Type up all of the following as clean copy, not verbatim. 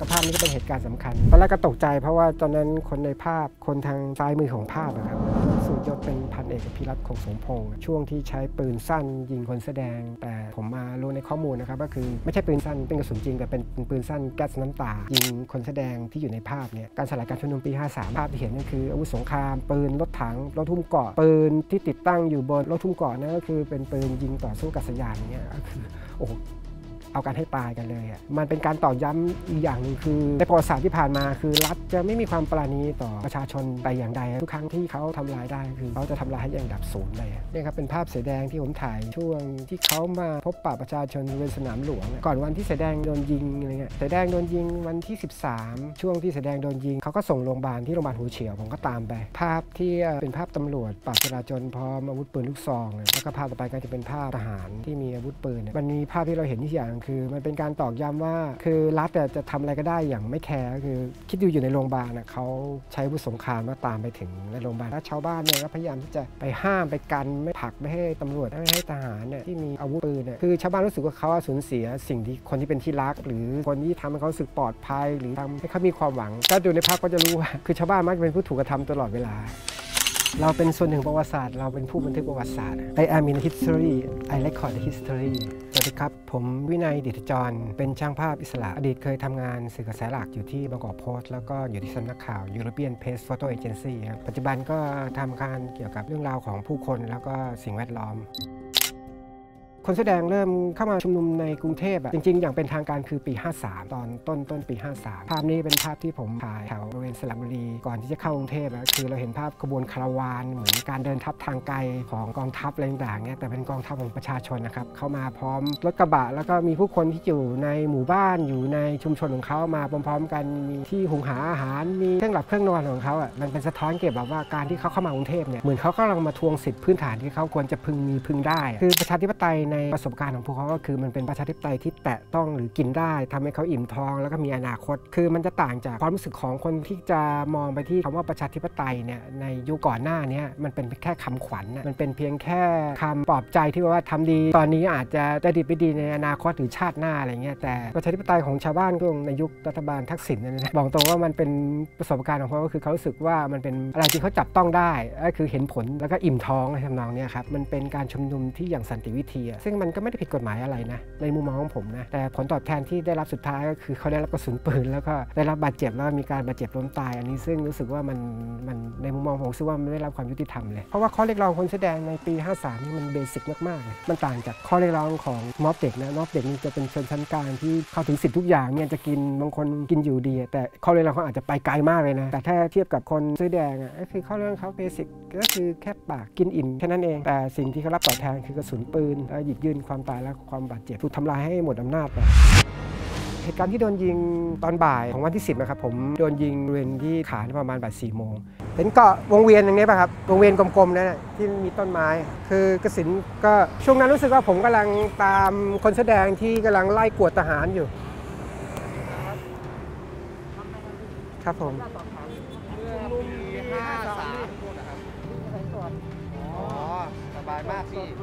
ก็ภาพนี้ก็เป็นเหตุการณ์สำคัญตอนแรกก็ตกใจเพราะว่าตอนนั้นคนในภาพคนทางซ้ายมือของภาพนะครับสุยศเป็นพันเอกพิรัตน์คงสมพงษ์ช่วงที่ใช้ปืนสั้นยิงคนแสดงแต่ผมมารู้ในข้อมูลนะครับก็คือไม่ใช่ปืนสั้นเป็นกระสุนจริงแต่เป็นปืนสั้นแก๊สน้ำตายิงคนแสดงที่อยู่ในภาพเนี่ยการสลายการชุมนุมปี 53 ภาพที่เห็นนั่นคืออาวุธสงครามปืนรถถังรถทุ่มเกราะปืนที่ติดตั้งอยู่บนรถทุ่มเกราะนั่นก็คือเป็นปืนยิงต่อสู้กับสยานเนี่ยก็คือโอ้เอากันให้ตายกันเลยอ่ะมันเป็นการตอกย้ำอีกอย่างหนึ่งคือในประวัติศาสตร์ที่ผ่านมาคือรัฐจะไม่มีความปราณีต่อประชาชนแต่อย่างใดทุกครั้งที่เขาทำลายได้คือเขาจะทำลายให้อย่างดับศูนย์เลยนี่ครับเป็นภาพเสือแดงที่ผมถ่ายช่วงที่เขามาพบปะประชาชนบริเวณสนามหลวงก่อนวันที่เสือแดงโดนยิงอะไรเงี้ยเสือแดงโดนยิงวันที่ 13ช่วงที่เสือแดงโดนยิงเขาก็ส่งโรงพยาบาลที่โรงพยาบาลหัวเฉียวผมก็ตามไปภาพที่เป็นภาพตำรวจปราบจราจรพร้อมอาวุธปืนลูกซองแล้วก็ภาพต่อไปก็จะเป็นภาพทหารที่มีอาวุธปืนมันมีภาพที่เราเห็นที่อย่างคือมันเป็นการตอกย้ำว่าคือรัฐจะทำอะไรก็ได้อย่างไม่แคร์คือคิดดูอยู่ในโรงพยาบาลเขาใช้อาวุธสงครามมาตามไปถึงในโรงพยาบาลแล้วชาวบ้านเนี่ยก็พยายามที่จะไปห้ามไปกันไม่ผลักไม่ให้ตำรวจไม่ให้ทหารที่มีอาวุธปืนคือชาวบ้านรู้สึกว่าเขาสูญเสียสิ่งที่คนที่เป็นที่รักหรือคนที่ทำให้เขารู้สึกปลอดภัยหรือทำให้เขามีความหวังถ้าดูในภาพก็จะรู้ว่าคือชาวบ้านมักจะเป็นผู้ถูกกระทำตลอดเวลาเราเป็นส่วนหนึ่งประวัติศาสตร์เราเป็นผู้บันทึกประวัติศาสตร์ I am in history I record the history สวัสดีครับผมวินัยดิษฐจรเป็นช่างภาพอิสระอดีตเคยทำงานสื่อกระแสหลักอยู่ที่บางกอกโพสต์แล้วก็อยู่ที่สำนักข่าว European Press Photo Agency ครับปัจจุบันก็ทำการเกี่ยวกับเรื่องราวของผู้คนแล้วก็สิ่งแวดล้อมคนแสดงเริ่มเข้ามาชุมนุมในกรุงเทพจริงๆอย่างเป็นทางการคือปี 53 ตอนต้นปี 53 ภาพนี้เป็นภาพที่ผมถ่ายแถวบริเวณสระบุรีก่อนที่จะเข้ากรุงเทพคือเราเห็นภาพขบวนคาราวานเหมือนการเดินทัพทางไกลของกองทัพอะไรต่างๆเนี่ยแต่เป็นกองทัพของประชาชนนะครับเข้ามาพร้อมรถกระบะแล้วก็มีผู้คนที่อยู่ในหมู่บ้านอยู่ในชุมชนของเขามาพร้อมๆกันมีที่หุงหาอาหารมีเครื่องหลับเครื่องนอนของเขามันเป็นสะท้อนเก็บแบบว่าการที่เขาเข้ามากรุงเทพเนี่ยเหมือนเขากำลังมาทวงสิทธิพื้นฐานที่เขาควรจะพึงได้คือประชาธิปไตยในประสบการณ์ของพวกเขาก็คือมันเป็นประชาธิปไตยที่แตะต้องหรือกินได้ทำให้เขาอิ่มท้องแล้วก็มีอนาคตคือมันจะต่างจากความรู้สึกของคนที่จะมองไปที่คำว่าประชาธิปไตยเนี่ยในยุคก่อนหน้านี้มันเป็นแค่คำขวัญมันเป็นเพียงแค่คำปลอบใจที่ว่าทำดีตอนนี้อาจจะได้ดีไปดีในอนาคตหรือชาติหน้าอะไรเงี้ยแต่ประชาธิปไตยของชาวบ้านในยุครัฐบาลทักษิณนะบอกตรงว่ามันเป็นประสบการณ์ของเขาก็คือเขารู้สึกว่ามันเป็นอะไรที่เขาจับต้องได้ก็คือเห็นผลแล้วก็อิ่มท้องในทำนองนี้ครับมันเป็นการชุมนุมที่อย่างสันติวิธีซึ่งมันก็ไม่ได้ผิดกฎหมายอะไรนะในมุมมองของผมนะแต่ผลตอบแทนที่ได้รับสุดท้ายก็คือเขาได้รับกระสุนปืนแล้วก็ได้รับบาดเจ็บแล้วมีการบาดเจ็บล้มตายอันนี้ซึ่งรู้สึกว่ามันในมุมมองผมรู้สึกว่ามันไม่ได้รับความยุติธรรมเลยเพราะว่าข้อเรียกร้องคนแสดงในปี 53 นี่มันเบสิกมากๆเลยมันต่างจากข้อเรียกร้องของม็อบเด็กนะม็อบเด็กนี่จะเป็นชนชั้นกลางที่เข้าถึงสิทธิทุกอย่างเนี่ยจะกินบางคนกินอยู่ดีแต่ข้อเรียกร้องเขาอาจจะไปไกลมากเลยนะแต่ถ้าเทียบกับคนเสื้อแดงก็คือข้อเรียกร้องเขาเบสิกก็คือแค่ปากกินอิ่มแค่นั้นเองแต่สิ่งที่เขารับตอบแทนคือกระสุนปืนหยิบยื่นความตายและความบาดเจ็บถูกทำลายให้หมดอำนาจไปเหตุการณ์ที่โดนยิงตอนบ่ายของวันที่ 10นะครับผมโดนยิงบริเวณที่ขาประมาณบ่าย 4 โมงเห็นเกาะวงเวียนอย่างนี้ป่ะครับวงเวียนกลมๆนั่นที่มีต้นไม้คือกสินก็ช่วงนั้นรู้สึกว่าผมกำลังตามคนแสดงที่กำลังไล่กวดทหารอยู่ครับผมสบายมากพี่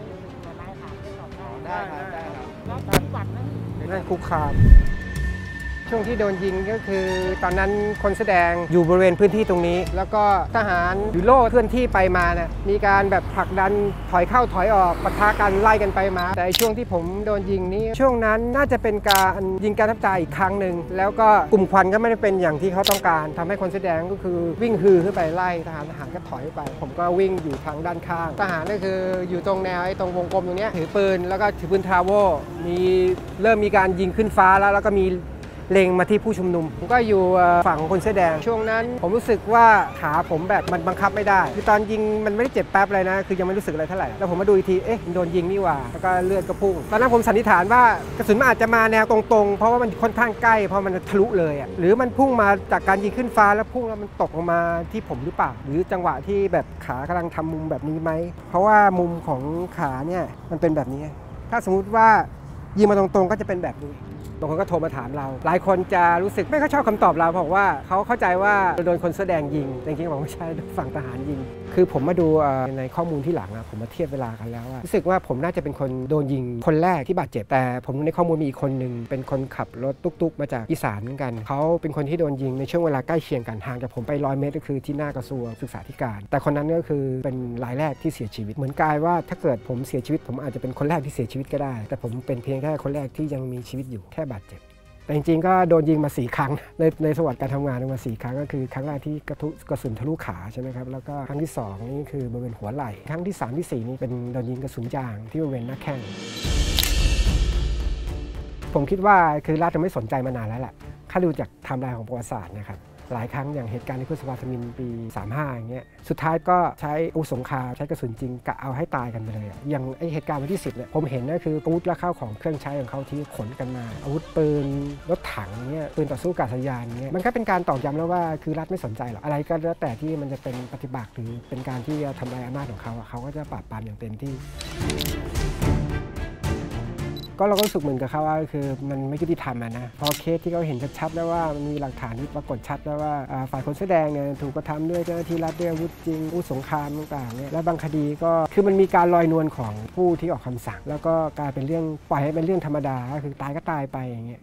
ได้ครับนั่นคุกคามช่วงที่โดนยิงก็คือตอนนั้นคนแสดงอยู่บริเวณพื้นที่ตรงนี้แล้วก็ทหารยูโร่เคลื่อนที่ไปมามีการแบบผลักดันถอยเข้าถอยออกปะทะกันไล่กันไปมาแต่ช่วงที่ผมโดนยิงนี้ช่วงนั้นน่าจะเป็นการยิงการทับใจอีกครั้งหนึ่งแล้วก็กลุ่มควันก็ไม่ได้เป็นอย่างที่เขาต้องการทำให้คนแสดงก็คือวิ่งฮือขึ้นไปไล่ทหารก็ถอยไปผมก็วิ่งอยู่ทางด้านข้างทหารก็คืออยู่ตรงแนวตรงวงกลมตรงนี้ถือปืนแล้วก็ถือปืนทราโวเริ่มมีการยิงขึ้นฟ้าแล้วก็มีเล็งมาที่ผู้ชุมนุมผมก็อยู่ฝั่งคนเสื้อแดงช่วงนั้นผมรู้สึกว่าขาผมแบบมันบังคับไม่ได้คือตอนยิงมันไม่ได้เจ็บแป๊บเลยนะคือยังไม่รู้สึกอะไรเท่าไหร่แล้วผมมาดูอีกทีโดนยิงนี่หว่าแล้วก็เลือดก็พุ่งตอนนั้นผมสันนิษฐานว่ากระสุนมันอาจจะมาแนวตรงๆเพราะว่ามันค่อนข้างใกล้เพราะมันทะลุเลยหรือมันพุ่งมาจากการยิงขึ้นฟ้าแล้วพุ่งแล้วมันตกลงมาที่ผมหรือเปล่าหรือจังหวะที่แบบขากำลังทำมุมแบบนี้ไหมเพราะว่ามุมของขาเนี่ยมันเป็นแบบนี้ถ้าสมมุติว่ายิงมาตรงๆก็จะเป็นแบบนี้บางคนก็โทรมาถามเราหลายคนจะรู้สึกไม่ค่อยชอบคำตอบเราบอกว่าเขาเข้าใจว่าโดนคนแสดงยิงจริงๆบอกไม่ใช่ฝั่งทหารยิงคือผมมาดูในข้อมูลที่หลังผมมาเทียบเวลากันแล้วรู้สึกว่าผมน่าจะเป็นคนโดนยิงคนแรกที่บาดเจ็บแต่ผมในข้อมูลมีอีกคนหนึ่งเป็นคนขับรถตุ๊กๆมาจากอีสานเหมือนกันเขาเป็นคนที่โดนยิงในช่วงเวลาใกล้เคียงกันห่างจากผมไป100 เมตรก็คือที่หน้ากระทรวงศึกษาธิการแต่คนนั้นก็คือเป็นรายแรกที่เสียชีวิตเหมือนกายว่าถ้าเกิดผมเสียชีวิตผมอาจจะเป็นคนแรกที่เสียชีวิตก็ได้แต่ผมเป็นเพียงแค่คนแรกที่ยังมีชีวิตอยู่แค่บาดเจ็บแต่จริงๆก็โดนยิงมา4 ครั้งในประวัติการทำงานมา4 ครั้งก็คือครั้งแรกที่กระสุนทะลุขาใช่ไหมครับแล้วก็ครั้งที่2นี่คือบริเวณหัวไหล่ครั้งที่3ที่4นี่เป็นโดนยิงกระสุนยางที่บริเวณหน้าแข้งผมคิดว่าคือรัฐจะไม่สนใจมานานแล้วแหละถ้าดูจากไทม์ไลน์ของประวัติศาสตร์นะครับหลายครั้งอย่างเหตุการณ์ในพฤษภาธมิฬปี35อย่างเงี้ยสุดท้ายก็ใช้อาวุธสงครามใช้กระสุนจริงกะเอาให้ตายกันไปเลยอย่างไอเหตุการณ์วันที่10เนี่ยผมเห็นก็คืออาวุธและข้าวของเครื่องใช้ของเขาที่ขนกันมาอาวุธปืนรถถังเงี้ยปืนต่อสู้อากาศยานเงี้ยมันก็เป็นการตอกย้ำแล้วว่าคือรัฐไม่สนใจหรอกอะไรก็แล้วแต่ที่มันจะเป็นปฏิบัติหรือเป็นการที่จะทำลายอำนาจของเขาเขาก็จะปราบปรามอย่างเต็มที่ก็เราก็รู้สึกเหมือนกับเขาว่าคือมันไม่ยุติธรรมนะพอเคสที่เขาเห็นชัดๆแล้วว่ามันมีหลักฐานที่ปรากฏชัดแล้วว่าฝ่ายคนแสดงเนี่ยถูกกระทำด้วยเจ้าหน้าที่รัฐด้วยอาวุธจริงอาวุธสงครามต่างๆเนี่ยและบางคดีก็คือมันมีการลอยนวลของผู้ที่ออกคำสั่งแล้วก็กลายเป็นเรื่องปล่อยให้เป็นเรื่องธรรมดาก็คือตายก็ตายไปอย่างเงี้ย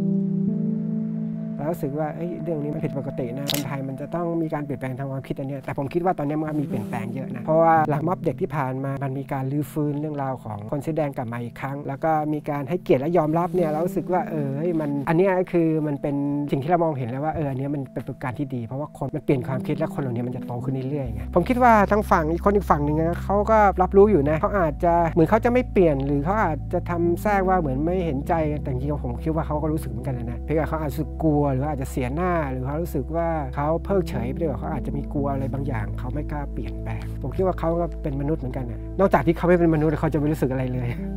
แล้วรู้สึกว่าเรื่องนี้มันผิดปกตินะคนไทยมันจะต้องมีการเปลี่ยนแปลงทางความคิดอันนี้แต่ผมคิดว่าตอนนี้มันมีเปลี่ยนแปลงเยอะนะเพราะว่าหลังม็อบเด็กที่ผ่านมามันมีการรื้อฟื้นเรื่องราวของคนเสื้อแดงกลับมาอีกครั้งแล้วก็มีการให้เกียรติและยอมรับเนี่ยเรารู้สึกว่ามันอันนี้คือมันเป็นสิ่งที่เรามองเห็นแล้วว่าอันนี้มันเป็นประการที่ดีเพราะว่าคนมันเปลี่ยนความคิดและคนเหล่านี้มันจะโตขึ้นเรื่อยๆไงผมคิดว่าทั้งฝั่งอีกฝั่งหนึ่งนะเขาก็รับรู้อยู่นะเขาอาจจะเหมือนเขาจะไม่เปลี่ยนหรือเขาอาจจะทำแทรกว่าเหมือนไม่เห็นใจแต่จริงๆผมคิดว่าเขาก็รู้สึกเหมือนกันนะเพียงแต่เขาอาจจะกลัวหรืออาจจะเสียหน้าหรือเขารู้สึกว่าเขาเพิกเฉยไปด้วยเขาอาจจะมีกลัวอะไรบางอย่างเขาไม่กล้าเปลี่ยนแปลงผมคิดว่าเขาก็เป็นมนุษย์เหมือนกันนะนอกจากที่เขาไม่เป็นมนุษย์เขาจะไม่รู้สึกอะไรเลย